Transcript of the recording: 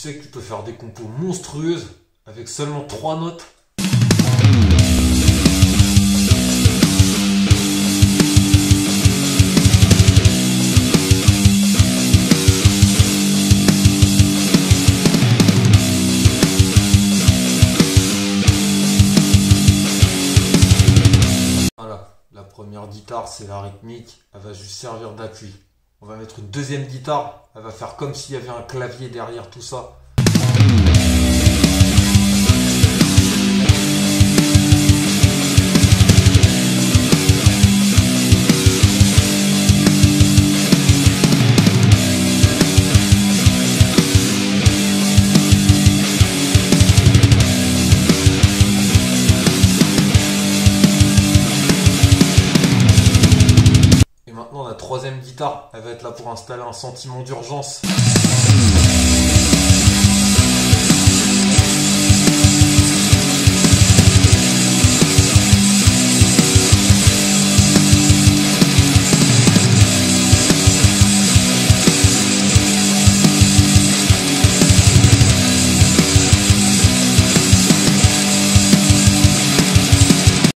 sais que tu peux faire des compos monstrueuses avec seulement 3 notes. Voilà, la première guitare c'est la rythmique, elle va juste servir d'appui. On va mettre une deuxième guitare, elle va faire comme s'il y avait un clavier derrière tout ça. Et maintenant la troisième guitare, elle va être là pour installer un sentiment d'urgence.